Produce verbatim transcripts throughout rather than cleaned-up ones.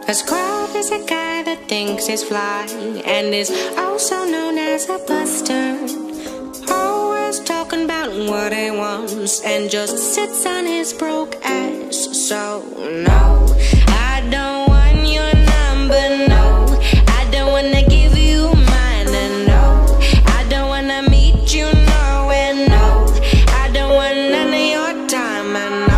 A scrub is a guy that thinks he's fly and is also known as a buster. Always talking about what he wants and just sits on his broke ass. So no, I don't want your number, no. I don't wanna give you mine, and no, I don't wanna meet you nowhere, no. I don't want none of your time, and no,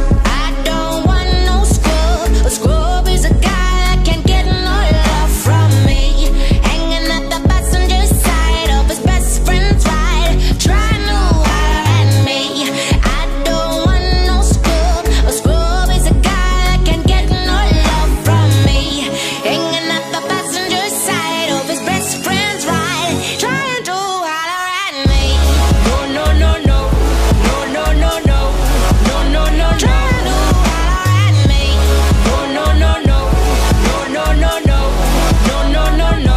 I don't want no scrub. A scrub is a guy that can't get no love from me, hanging at the passenger side of his best friend's ride, trying to holler at me. I don't want no scrub. A scrub is a guy that can't get no love from me, hanging at the passenger side of his best friend's ride, trying to holler at me. No, no, no, no, no, no, no, no, no, no, no, trying to holler at me. No, no, no, no, no, no, no, no, no, no, no, no.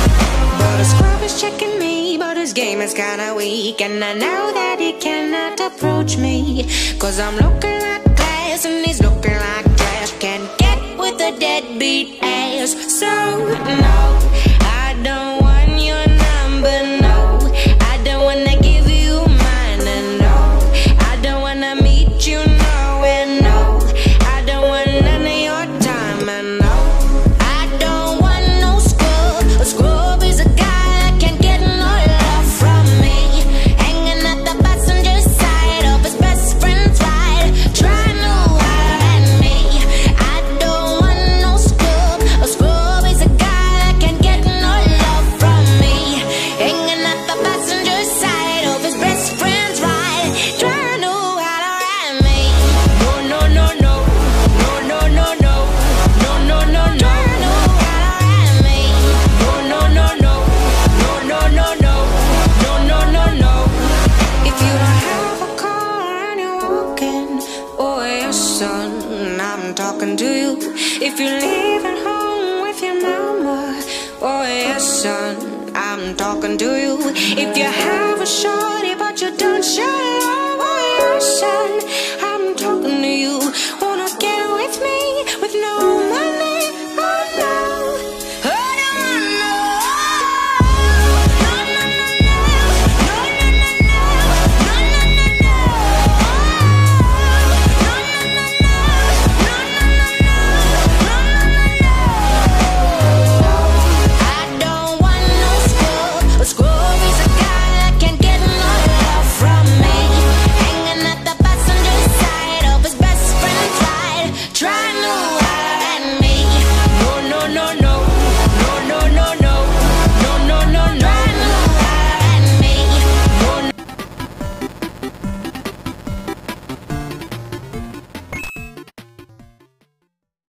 But a scrub is checking me, but his game is kinda weak, and I know that he cannot approach me, cause I'm looking like glass and he's looking like trash. Can't get with a deadbeat ass. So no, I don't want your number, no. I don't wanna give you mine, and no, I don't wanna meet you nowhere, no. I don't want none of your time, and no, I don't want no scrub. A scrub is a guy that can't get no love from me, hanging at the passenger side of his best friend's ride, trying to holler at me. I don't want no scrub. A scrub is a guy that can't get no love from me, hanging at the passenger side of his best friend's ride, trying to holler at me. No, no, no, no, no, no, no, no, no, no, no, no, trying to holler at me. No, no, no, no, no, no, no, no, no, no, no, no. If you don't have a car and you're walking, oh yes, son, I'm talking to you. If you're leaving home with your mama, oh yes, son, I'm talking to you. If you have a shorty but you don't show it, oh yes, son,